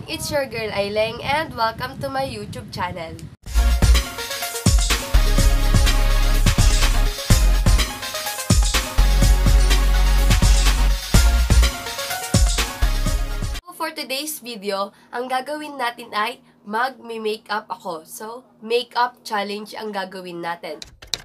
It's your girl Aileng and welcome to my YouTube channel. For today's video, ang gagawin natin ay mag-makeup ako. So, makeup challenge ang gagawin natin.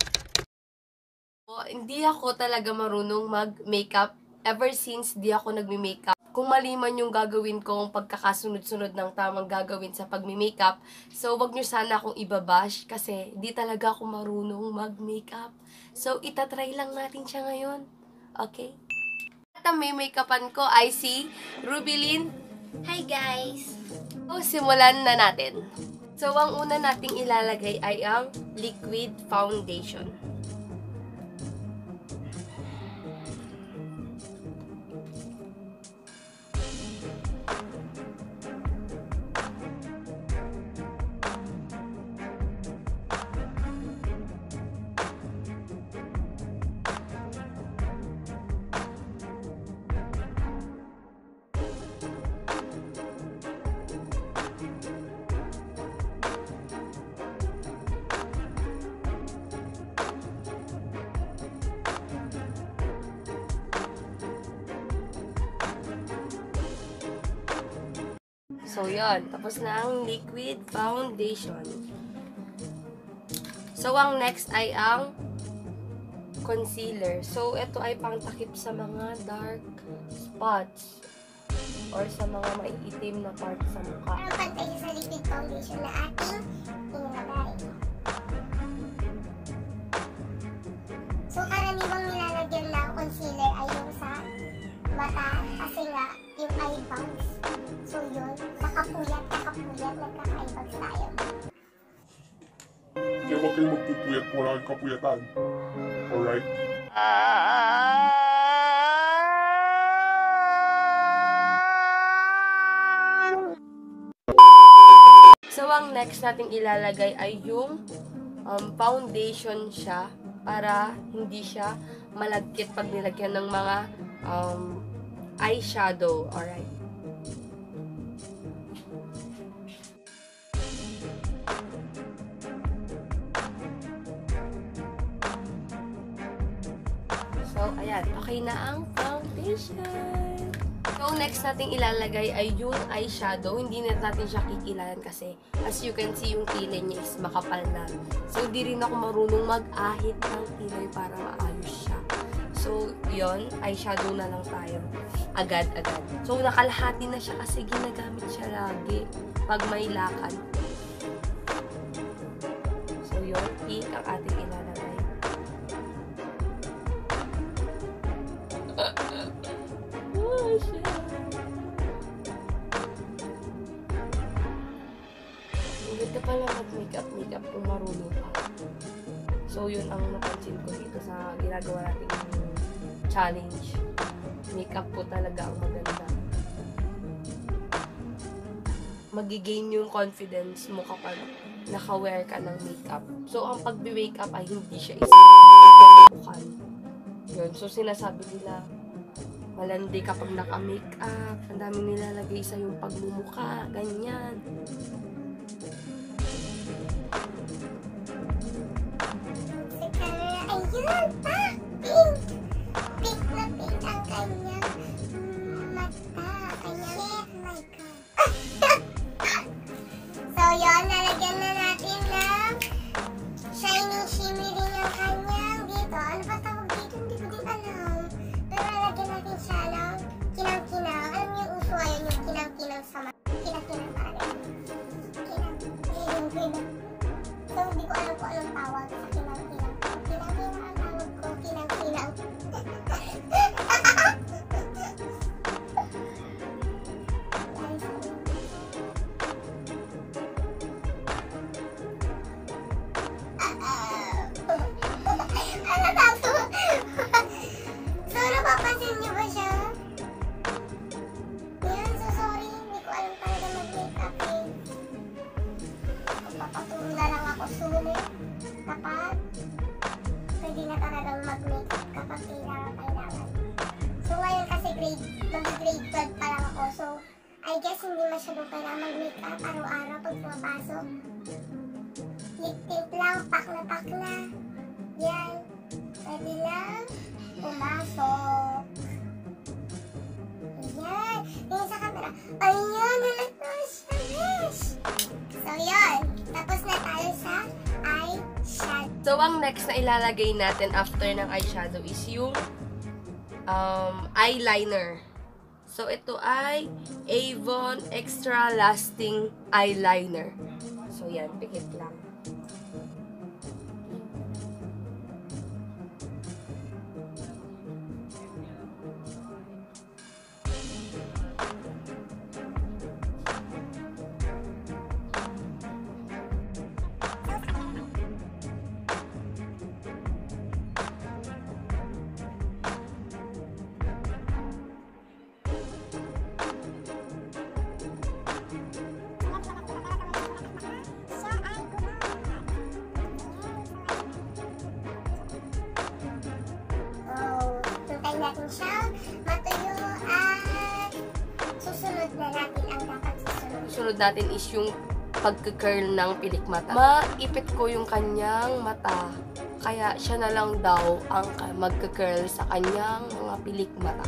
Hindi ako talaga marunong mag-makeup ever since di ako nagme-makeup. Kung mali man yung gagawin kong pagkakasunod-sunod ng tamang gagawin sa pag-makeup, so wag nyo sana akong ibabash kasi di talaga ako marunong mag-makeup. So, itatry lang natin siya ngayon. Okay? At ang may makeupan ko ay si Rubilin. Hi guys! So, simulan na natin. So, ang una nating ilalagay ay ang liquid foundation. So, yun. Tapos na ang liquid foundation. So, ang next ay ang concealer. So, ito ay pangtakip sa mga dark spots or sa mga maiitim na part sa mukha. Pero pantay sa liquid foundation na ating inilagay. So, karaniwang nilalagyan ng concealer ay yung sa mata kasi nga yung eye bags. So, yun. Nakapuyat, nagkaka-eye bags tayo. Kaya huwag kayong magpupuyat kung wala kayong kapuyatan. Alright? So, ang next nating ilalagay ay yung foundation siya para hindi siya malagkit pag nilagyan ng mga eyeshadow. Alright? So, ayan. Okay na ang foundation. So, next nating ilalagay ay yung eyeshadow. Hindi na natin siya kikilalan kasi as you can see, yung kilay niya is makapal na. So, hindi rin ako marunong mag-ahit ng kilay para maayos siya. So, yun. Eyeshadow na lang tayo. Agad-agad. So, nakalahati na siya kasi ginagamit siya lagi pag may lakad. So, yun. Pink ang ating ilalagay. Oh, shit. Hindi ka pala mag-makeup kung marunong ka. So, yun ang napansin ko dito sa ginagawa natin challenge. Makeup po talaga ang maganda. Magigain yung confidence mo kapag naka-wear ka ng makeup. So, ang pag-wake up ay hindi siya isang yun. So, sinasabi nila, malandi kapag naka-makeup, ang daming nilalagay sa yung pagmumukha, ganyan. Ayun! Pink! Pink na pink ang kanyang mata. Kanyang, oh my God. So, yun, nalagyan na natin ng shiny, shimmering ang kanyang dito. Ano ba tawag dito? Hindi ko din alam. Pero nalagyan natin siya ng kinang-kinang. Alam niyo yung uso ngayon yung kinang-kinang sa mata. Kinang-kinang talaga. Kinang. So, hindi ko alam kung anong tawag sa kinang-kinang. Kinang-kinang ang tawag ko. Kinang-kinang. So, napapansin niyo ba siya? Yan, so sorry. Hindi ko alam talaga mag-makeup eh. Papaturo na lang ako soon eh. Kapag pwede na talagang mag-makeup kapag kailangan. So, ngayon kasi mag-grade 12 pa lang ako. So, I I guess hindi masyadong kailangan mag-makeup araw-araw pag pumapasok. Lip tint lang, pak na pak na. Yan. Pwede lang pumasok. Ayan. Tingin sa camera. Ayan, nalagto siya, guys. So, yun. Tapos na tayo sa eyeshadow. So, ang next na ilalagay natin after ng eyeshadow is yung eyeliner. So, ito ay Avon Extra Lasting Eyeliner. So, yan. Pikit lang. Natin siya matuyo at susunod na natin ang dapat susunod. Susunod natin is yung pagka-curl ng pilik mata. Maipit ko yung kanyang mata, kaya siya na lang daw ang magka-curl sa kanyang mga pilik mata.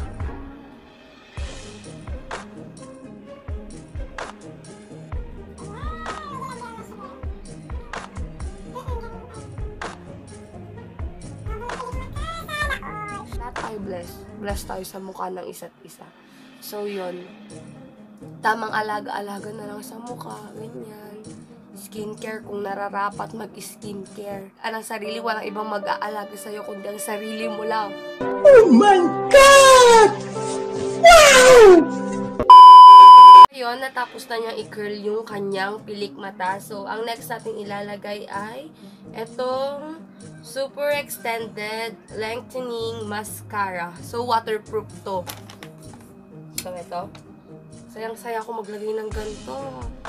Bless tayo sa mukha ng isa't isa. So, yun. Tamang alaga-alaga na lang sa mukha. Ganyan. Skincare kung nararapat mag-skincare. Ang sarili, walang ibang mag-aalaga sa'yo kundi ang sarili mo lang. Oh my God! Wow! Ngayon, natapos na niyang i-curl yung kanyang pilik mata. So, ang next natin ilalagay ay etong Super Extended Lengthening Mascara. So, waterproof to. So, ito. Sayang-saya ako maglagay ng ganito.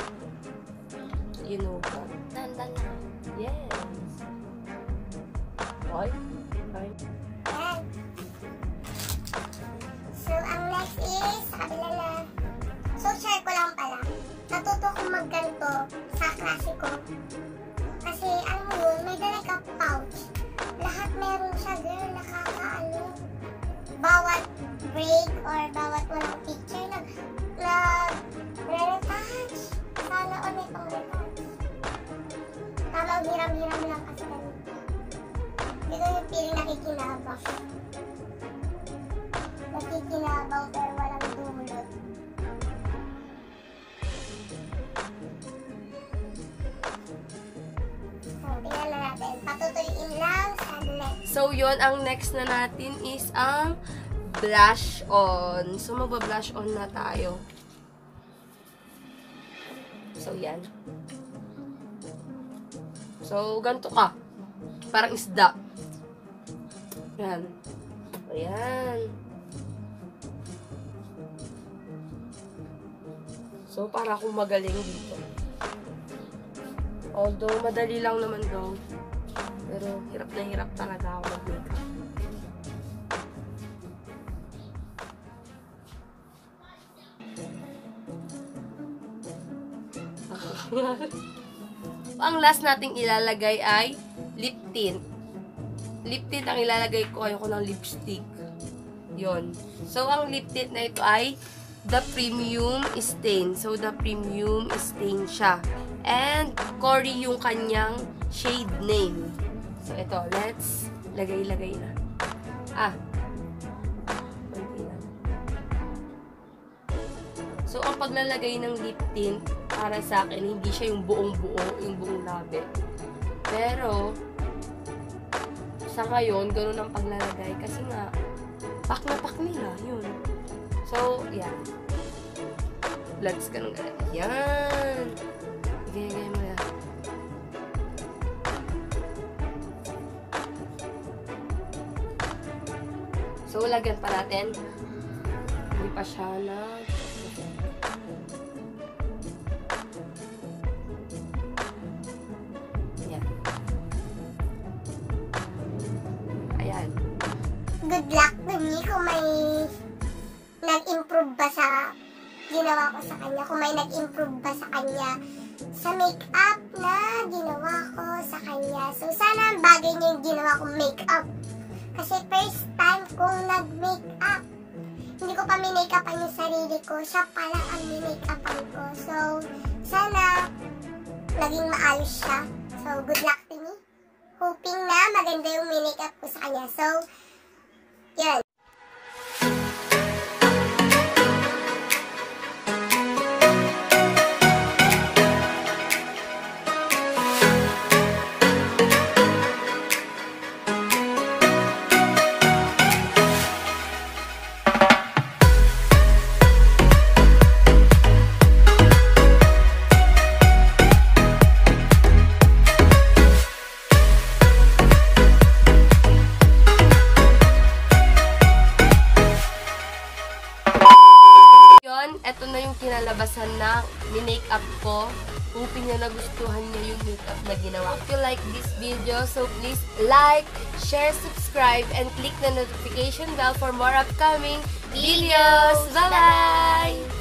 You know that. Dandan lang. Yes. Okay. Okay. Yan. So, ang next is, sa kabila na. So, share ko lang pala. Natuto kong magganto sa klase ko. Kasi, alam mo yun, may dala ka pouch. Lahat meron siya, girl. Nakakaano. Bawat break or bawat walang picture na re-retouch. Sana all may pang retouch. Tamang hiram-hiram lang kasi ganito. Dito yung feeling nakikinabang. Nakikinabang pero walang dulot. Tingnan na natin. Patutuyuin lang sa next. So, yun. Ang next na natin is ang blush on. So, magba-blush on na tayo. So, yan. So, ganito ka. Parang isda. Yan. Ayan. So, para akong magaling dito. Although, madali lang naman daw. Pero, hirap na hirap talaga ako mag-makeup. Ang last nating ilalagay ay lip tint. Lip tint ang ilalagay ko. Ayoko ng lipstick. Yon. So, ang lip tint na ito ay The Premium Stain. So, The Premium Stain siya. And, Cory yung kanyang shade name. So, ito. Let's lagay-lagay na. Konti lang. So, ang paglalagay ng lip tint, para sa akin, hindi siya yung buong-buo, yung buong labi. Pero, sa ngayon, ganun ang paglalagay. Kasi nga, pak na pak nila. Yun. So, yan. Let's ganun. Yan. Gaya mo yan. So, lagyan pa natin. Hindi pa siya na. Yan. Ayan. Good luck dun kung may nag-improve ba sa ginawa ko sa kanya. Kung may nag-improve ba sa kanya sa makeup na ginawa ko sa kanya. So, sana bagay niya yung ginawa kong makeup. Kasi first time kong nag-makeup. Hindi ko pa minake-upan yung sarili ko. Siya pala ang minake-upan ko. So, sana naging maayos siya. So, good luck to me. Hoping na maganda yung minake-up ko sa kanya. So, yan. Ito na yung kinalabasan na ni-makeup ko. Hoping na nagustuhan niya yung makeup na ginawa. If you like this video, so please like, share, subscribe, and click the notification bell for more upcoming videos. Bye-bye!